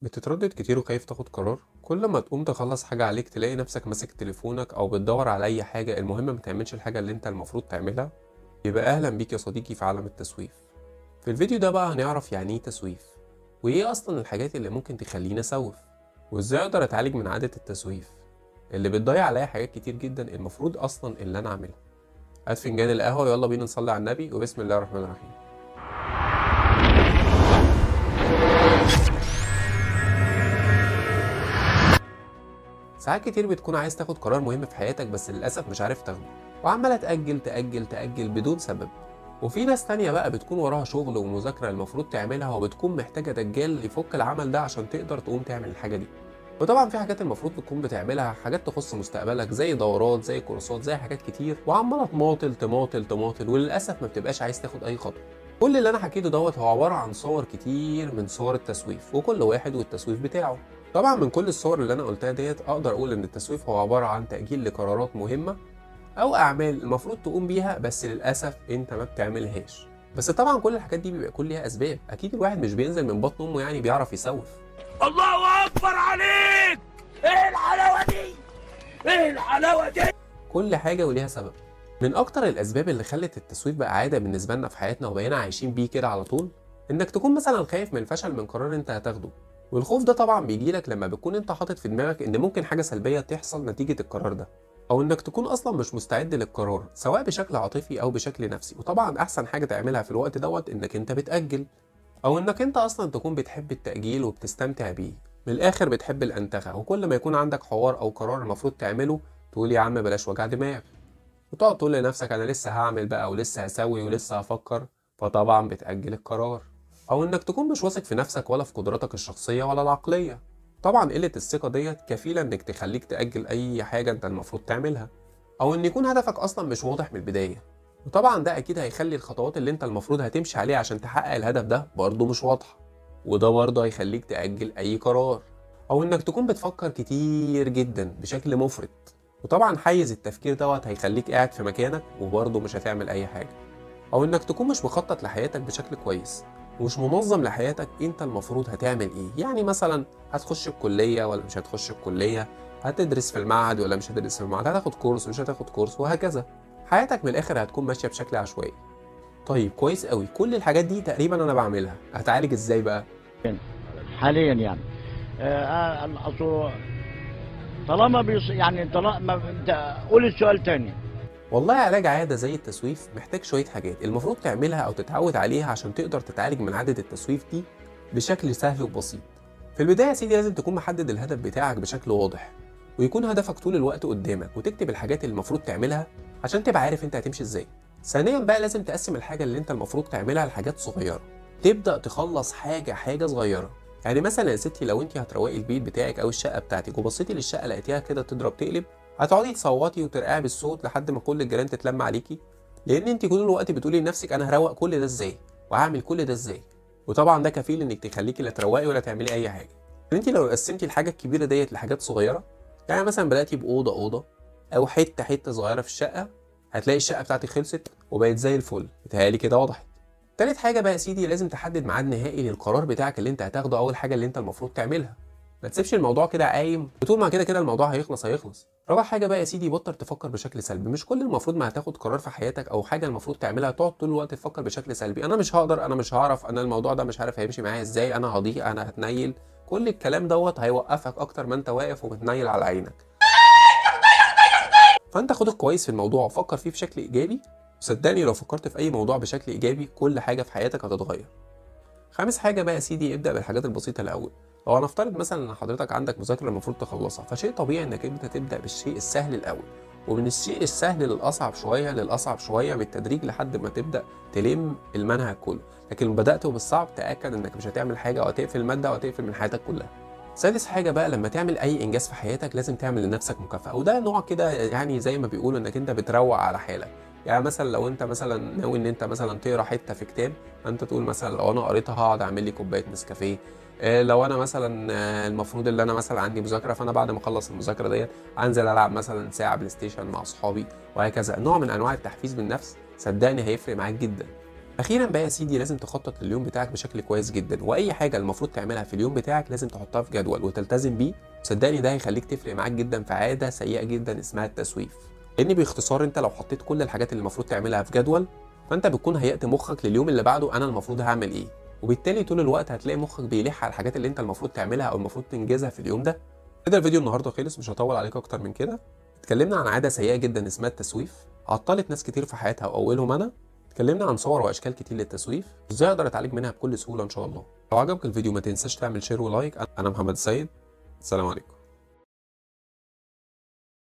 بتتردد كتير وخايف تاخد قرار. كل ما تقوم تخلص حاجة عليك تلاقي نفسك ماسك تليفونك أو بتدور على أي حاجة، المهم ما تعملش الحاجة اللي أنت المفروض تعملها. يبقى أهلا بيك يا صديقي في عالم التسويف. في الفيديو ده بقى هنعرف يعني إيه تسويف، وإيه أصلا الحاجات اللي ممكن تخليني أسوف، وإزاي أقدر أتعالج من عادة التسويف اللي بتضيع عليا حاجات كتير جدا المفروض أصلا اللي أنا أعملها. هات فنجان القهوة ويلا بينا نصلي على النبي وبسم الله الرحمن الرحيم. ساعات كتير بتكون عايز تاخد قرار مهم في حياتك بس للأسف مش عارف تاخده، وعمالة تأجل تأجل تأجل بدون سبب. وفي ناس تانية بقى بتكون وراها شغل ومذاكرة المفروض تعملها وبتكون محتاجة دجال يفك العمل ده عشان تقدر تقوم تعمل الحاجة دي. وطبعا في حاجات المفروض تكون بتعملها، حاجات تخص مستقبلك زي دورات زي كورسات زي حاجات كتير، وعمالة تماطل تماطل تماطل وللأسف ما بتبقاش عايز تاخد أي خطوة. كل اللي أنا حكيته دوت هو عبارة عن صور كتير من صور التسويف، وكل واحد والتسويف بتاعه. طبعا من كل الصور اللي انا قلتها ديت اقدر اقول ان التسويف هو عباره عن تاجيل لقرارات مهمه او اعمال المفروض تقوم بيها بس للاسف انت ما بتعملهاش. بس طبعا كل الحاجات دي بيبقى يكون ليها اسباب، اكيد الواحد مش بينزل من بطن امه يعني بيعرف يسوف. الله اكبر عليك! ايه الحلاوه دي؟ ايه الحلاوه دي؟ كل حاجه وليها سبب. من اكتر الاسباب اللي خلت التسويف بقى عاده بالنسبه لنا في حياتنا وبقينا عايشين بيه كده على طول، انك تكون مثلا خايف من الفشل من قرار انت هتاخده. والخوف ده طبعا بيجيلك لما بتكون انت حاطط في دماغك ان ممكن حاجه سلبيه تحصل نتيجه القرار ده، او انك تكون اصلا مش مستعد للقرار سواء بشكل عاطفي او بشكل نفسي. وطبعا احسن حاجه تعملها في الوقت دوت انك انت بتاجل، او انك انت اصلا تكون بتحب التاجيل وبتستمتع بيه. من الاخر بتحب الانتخه، وكل ما يكون عندك حوار او قرار المفروض تعمله تقول يا عم بلاش وجع دماغ، وتقعد تقول لنفسك انا لسه هعمل بقى ولسه هسوي ولسه هفكر، فطبعا بتاجل القرار. او انك تكون مش واثق في نفسك ولا في قدراتك الشخصيه ولا العقليه. طبعا قله الثقه ديت كفيله انك تخليك تاجل اي حاجه انت المفروض تعملها، او ان يكون هدفك اصلا مش واضح من البدايه. وطبعا ده اكيد هيخلي الخطوات اللي انت المفروض هتمشي عليها عشان تحقق الهدف ده برضه مش واضحه، وده برضه هيخليك تاجل اي قرار. او انك تكون بتفكر كتير جدا بشكل مفرط، وطبعا حيز التفكير دوت هيخليك قاعد في مكانك وبرضه مش هتعمل اي حاجه. او انك تكون مش مخطط لحياتك بشكل كويس ومش منظم لحياتك انت المفروض هتعمل ايه. يعني مثلا هتخش الكليه ولا مش هتخش الكليه، هتدرس في المعهد ولا مش هتدرس في المعهد، هتاخد كورس مش هتاخد كورس، وهكذا. حياتك من الاخر هتكون ماشيه بشكل عشوائي. طيب كويس قوي، كل الحاجات دي تقريبا انا بعملها، هتعالج ازاي بقى؟ حاليا يعني اصل طالما يعني طالما انت قول السؤال تاني. والله علاج عادة زي التسويف محتاج شوية حاجات المفروض تعملها أو تتعود عليها عشان تقدر تتعالج من عادة التسويف دي بشكل سهل وبسيط. في البداية يا سيدي لازم تكون محدد الهدف بتاعك بشكل واضح، ويكون هدفك طول الوقت قدامك، وتكتب الحاجات اللي المفروض تعملها عشان تبقى عارف انت هتمشي ازاي. ثانيا بقى لازم تقسم الحاجة اللي انت المفروض تعملها لحاجات صغيرة، تبدأ تخلص حاجة حاجة صغيرة. يعني مثلا يا ستي لو انت هتروقي البيت بتاعك او الشقة بتاعتك وبصيتي للشقة لقيتيها كده تضرب تقلب، هتقعدي تصوتي وترقعي بالصوت لحد ما كل الجيران تتلم عليكي، لان انت طول الوقت بتقولي لنفسك انا هروق كل ده ازاي وهعمل كل ده ازاي. وطبعا ده كفيل انك تخليكي لا تروقي ولا تعملي اي حاجه. انت لو قسمتي الحاجه الكبيره ديت لحاجات صغيره، يعني مثلا بداتي باوضه اوضه او حته حته صغيره في الشقه، هتلاقي الشقه بتاعتك خلصت وبقت زي الفل. بتهيألي كده وضحت. تالت حاجه بقى يا سيدي لازم تحدد ميعاد نهائي للقرار بتاعك اللي انت هتاخده، اول حاجه اللي انت المفروض تعملها. ما تسيبش الموضوع كده عايم وطول ما كده الموضوع هيخلص. رابع حاجه بقى يا سيدي بطل تفكر بشكل سلبي. مش كل المفروض ما هتاخد قرار في حياتك او حاجه المفروض تعملها تقعد طول الوقت تفكر بشكل سلبي، انا مش هقدر، انا مش هعرف، انا الموضوع ده مش عارف هيمشي معايا ازاي، انا هضيع، انا هتنيل. كل الكلام دوت هيوقفك اكتر ما انت واقف وبتنيل على عينك. فانت خد كويس في الموضوع وفكر فيه بشكل ايجابي، وصدقني لو فكرت في اي موضوع بشكل ايجابي كل حاجه في حياتك هتتغير. خامس حاجه بقى يا سيدي ابدا بالحاجات البسيطه الاول. لو هنفترض مثلا ان حضرتك عندك مذاكره المفروض تخلصها، فشيء طبيعي انك انت تبدا بالشيء السهل الاول، ومن الشيء السهل للاصعب شويه للاصعب شويه بالتدريج لحد ما تبدا تلم المنهج كله. لكن لو بدات بالصعب تاكد انك مش هتعمل حاجه او هتقفل الماده او هتقفل من حياتك كلها. سادس حاجه بقى لما تعمل اي انجاز في حياتك لازم تعمل لنفسك مكافاه، وده نوع كده يعني زي ما بيقولوا انك انت بتروق على حالك. يعني مثلا لو انت مثلا ناوي ان انت مثلا تقرا حته في كتاب، فانت تقول مثلا لو انا قريتها هقعد اعمل لي كوبايه نسكافيه. لو انا مثلا المفروض ان انا مثلا عندي مذاكره، فانا بعد ما اخلص المذاكره ديت انزل العب مثلا ساعه بلاي ستيشن مع اصحابي، وهكذا. نوع من انواع التحفيز بالنفس صدقني هيفرق معاك جدا. اخيرا بقى يا سيدي لازم تخطط لليوم بتاعك بشكل كويس جدا، واي حاجه المفروض تعملها في اليوم بتاعك لازم تحطها في جدول وتلتزم بيه. صدقني ده هيخليك تفرق معاك جدا في عاده سيئه جدا اسمها التسويف. لان باختصار انت لو حطيت كل الحاجات اللي المفروض تعملها في جدول، فانت بتكون هيأت مخك لليوم اللي بعده انا المفروض هعمل ايه، وبالتالي طول الوقت هتلاقي مخك بيلح على الحاجات اللي انت المفروض تعملها او المفروض تنجزها في اليوم ده. كده الفيديو النهارده خلص، مش هطول عليك اكتر من كده. اتكلمنا عن عاده سيئه جدا اسمها التسويف، عطلت ناس كتير في حياتها واولهم انا. اتكلمنا عن صور واشكال كتير للتسويف، ازاي اقدر اتعالج منها بكل سهوله ان شاء الله. لو عجبك الفيديو ما تنساش تعمل شير ولايك. انا محمد السيد، السلام عليكم.